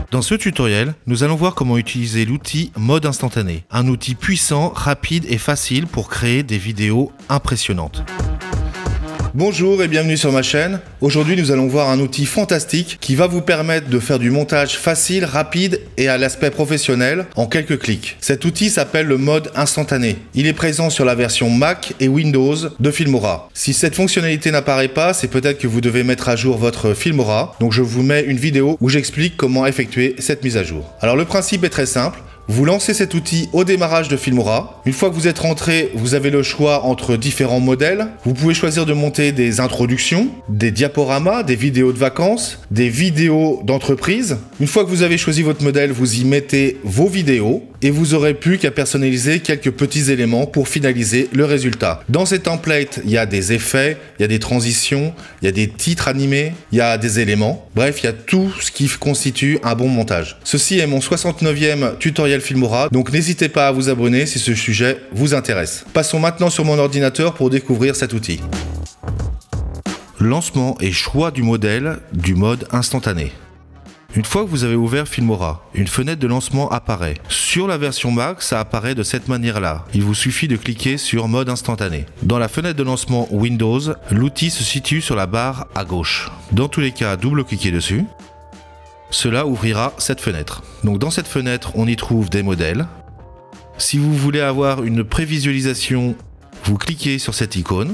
Dans ce tutoriel, nous allons voir comment utiliser l'outil Mode Instantané, un outil puissant, rapide et facile pour créer des vidéos impressionnantes. Bonjour et bienvenue sur ma chaîne. Aujourd'hui, nous allons voir un outil fantastique qui va vous permettre de faire du montage facile, rapide et à l'aspect professionnel en quelques clics. Cet outil s'appelle le Mode Instantané. Il est présent sur la version Mac et Windows de Filmora. Si cette fonctionnalité n'apparaît pas, c'est peut-être que vous devez mettre à jour votre Filmora. Donc je vous mets une vidéo où j'explique comment effectuer cette mise à jour. Alors le principe est très simple. Vous lancez cet outil au démarrage de Filmora. Une fois que vous êtes rentré, vous avez le choix entre différents modèles. Vous pouvez choisir de monter des introductions, des diaporamas, des vidéos de vacances, des vidéos d'entreprise. Une fois que vous avez choisi votre modèle, vous y mettez vos vidéos et vous aurez plus qu'à personnaliser quelques petits éléments pour finaliser le résultat. Dans ces templates, il y a des effets, il y a des transitions, il y a des titres animés, il y a des éléments. Bref, il y a tout ce qui constitue un bon montage. Ceci est mon 69e tutoriel Filmora, donc n'hésitez pas à vous abonner si ce sujet vous intéresse. Passons maintenant sur mon ordinateur pour découvrir cet outil. Lancement et choix du modèle du mode instantané. Une fois que vous avez ouvert Filmora, une fenêtre de lancement apparaît. Sur la version Mac, ça apparaît de cette manière-là. Il vous suffit de cliquer sur Mode Instantané. Dans la fenêtre de lancement Windows, l'outil se situe sur la barre à gauche. Dans tous les cas, double-cliquez dessus. Cela ouvrira cette fenêtre. Donc dans cette fenêtre, on y trouve des modèles. Si vous voulez avoir une prévisualisation, vous cliquez sur cette icône.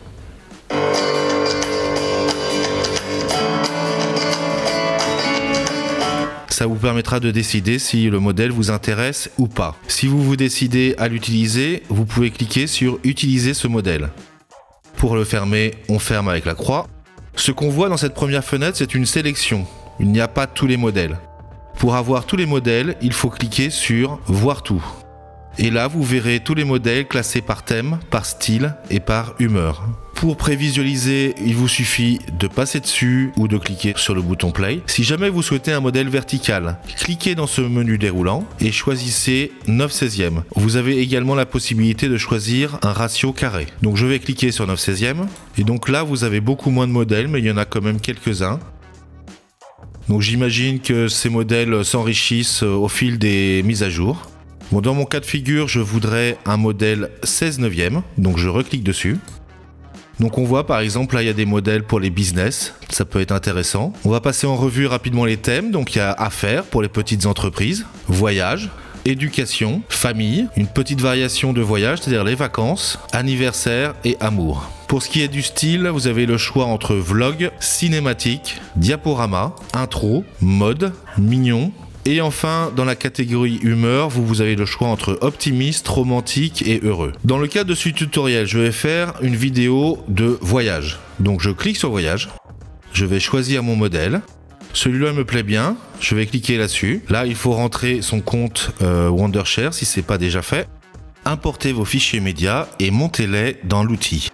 Ça vous permettra de décider si le modèle vous intéresse ou pas. Si vous vous décidez à l'utiliser, vous pouvez cliquer sur Utiliser ce modèle. Pour le fermer, on ferme avec la croix. Ce qu'on voit dans cette première fenêtre, c'est une sélection. Il n'y a pas tous les modèles. Pour avoir tous les modèles, il faut cliquer sur Voir tout. Et là, vous verrez tous les modèles classés par thème, par style et par humeur. Pour prévisualiser, il vous suffit de passer dessus ou de cliquer sur le bouton Play. Si jamais vous souhaitez un modèle vertical, cliquez dans ce menu déroulant et choisissez 9/16e. Vous avez également la possibilité de choisir un ratio carré. Donc je vais cliquer sur 9/16e. Et donc là, vous avez beaucoup moins de modèles, mais il y en a quand même quelques-uns. Donc j'imagine que ces modèles s'enrichissent au fil des mises à jour. Bon, dans mon cas de figure, je voudrais un modèle 16/9e, donc je reclique dessus. Donc on voit par exemple là il y a des modèles pour les business, ça peut être intéressant. On va passer en revue rapidement les thèmes, donc il y a affaires pour les petites entreprises, voyage, éducation, famille, une petite variation de voyage, c'est-à-dire les vacances, anniversaire et amour. Pour ce qui est du style, vous avez le choix entre vlog, cinématique, diaporama, intro, mode, mignon. Et enfin, dans la catégorie humeur, vous avez le choix entre optimiste, romantique et heureux. Dans le cadre de ce tutoriel, je vais faire une vidéo de voyage. Donc je clique sur voyage, je vais choisir mon modèle. Celui-là me plaît bien, je vais cliquer là-dessus. Là, il faut rentrer son compte Wondershare si ce n'est pas déjà fait. Importez vos fichiers médias et montez-les dans l'outil.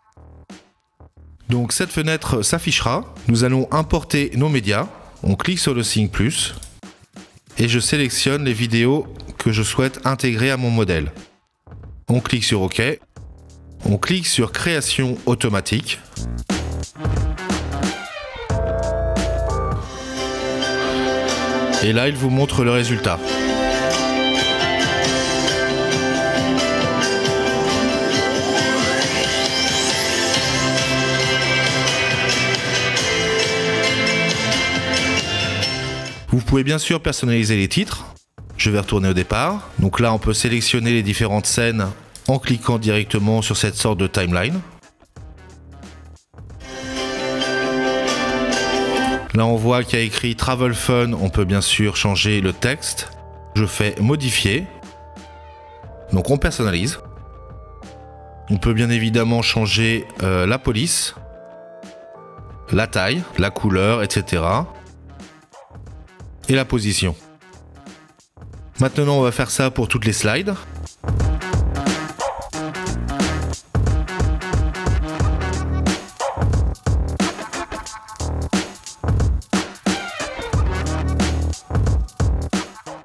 Donc cette fenêtre s'affichera. Nous allons importer nos médias. On clique sur le signe plus. Et je sélectionne les vidéos que je souhaite intégrer à mon modèle. On clique sur OK. On clique sur Création automatique. Et là, il vous montre le résultat. Vous pouvez bien sûr personnaliser les titres. Je vais retourner au départ. Donc là, on peut sélectionner les différentes scènes en cliquant directement sur cette sorte de timeline. Là, on voit qu'il y a écrit Travel Fun. On peut bien sûr changer le texte. Je fais Modifier. Donc on personnalise. On peut bien évidemment changer la police, la taille, la couleur, etc. et la position. Maintenant, on va faire ça pour toutes les slides.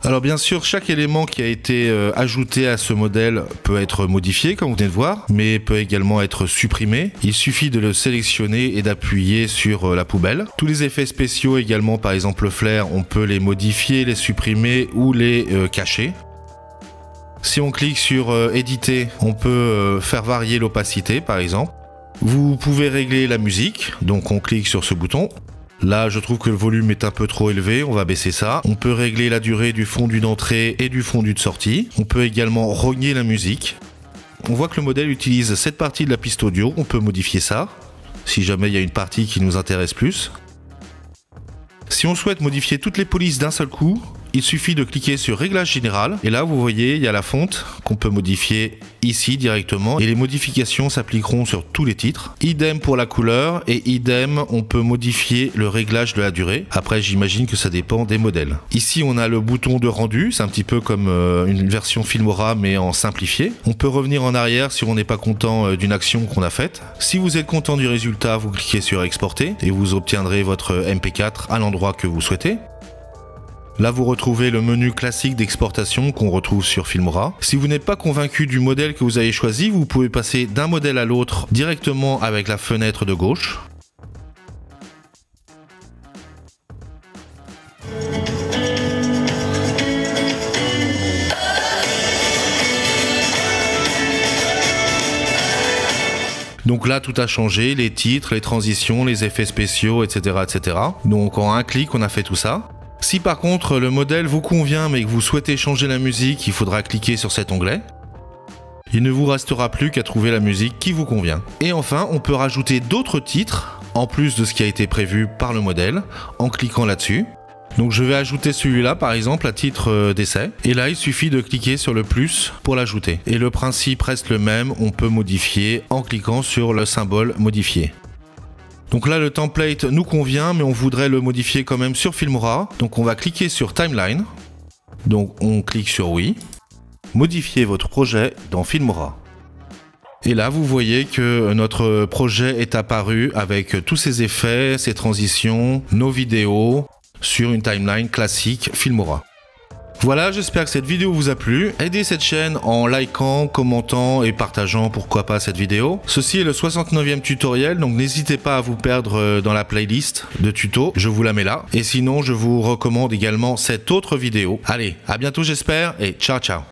Alors bien sûr, chaque élément qui a été ajouté à ce modèle peut être modifié, comme vous venez de voir, mais peut également être supprimé. Il suffit de le sélectionner et d'appuyer sur la poubelle. Tous les effets spéciaux également, par exemple le flair, on peut les modifier, les supprimer ou les cacher. Si on clique sur éditer, on peut faire varier l'opacité par exemple. Vous pouvez régler la musique, donc on clique sur ce bouton. Là, je trouve que le volume est un peu trop élevé, on va baisser ça. On peut régler la durée du fondu d'entrée et du fondu de sortie. On peut également rogner la musique. On voit que le modèle utilise cette partie de la piste audio, on peut modifier ça, si jamais il y a une partie qui nous intéresse plus. Si on souhaite modifier toutes les polices d'un seul coup, il suffit de cliquer sur Réglages général et là vous voyez il y a la fonte qu'on peut modifier ici directement et les modifications s'appliqueront sur tous les titres. Idem pour la couleur et idem on peut modifier le réglage de la durée. Après j'imagine que ça dépend des modèles. Ici on a le bouton de rendu, c'est un petit peu comme une version Filmora mais en simplifié. On peut revenir en arrière si on n'est pas content d'une action qu'on a faite. Si vous êtes content du résultat, vous cliquez sur exporter et vous obtiendrez votre MP4 à l'endroit que vous souhaitez. Là, vous retrouvez le menu classique d'exportation qu'on retrouve sur Filmora. Si vous n'êtes pas convaincu du modèle que vous avez choisi, vous pouvez passer d'un modèle à l'autre directement avec la fenêtre de gauche. Donc là, tout a changé, les titres, les transitions, les effets spéciaux, etc., etc. Donc en un clic, on a fait tout ça. Si par contre le modèle vous convient mais que vous souhaitez changer la musique, il faudra cliquer sur cet onglet. Il ne vous restera plus qu'à trouver la musique qui vous convient. Et enfin, on peut rajouter d'autres titres, en plus de ce qui a été prévu par le modèle, en cliquant là-dessus. Donc je vais ajouter celui-là par exemple à titre d'essai. Et là, il suffit de cliquer sur le plus pour l'ajouter. Et le principe reste le même, on peut modifier en cliquant sur le symbole modifier. Donc là, le template nous convient, mais on voudrait le modifier quand même sur Filmora. Donc on va cliquer sur Timeline. Donc on clique sur oui. Modifier votre projet dans Filmora. Et là, vous voyez que notre projet est apparu avec tous ses effets, ses transitions, nos vidéos sur une timeline classique Filmora. Voilà, j'espère que cette vidéo vous a plu. Aidez cette chaîne en likant, commentant et partageant pourquoi pas cette vidéo. Ceci est le 69e tutoriel, donc n'hésitez pas à vous perdre dans la playlist de tutos, je vous la mets là. Et sinon, je vous recommande également cette autre vidéo. Allez, à bientôt j'espère et ciao ciao.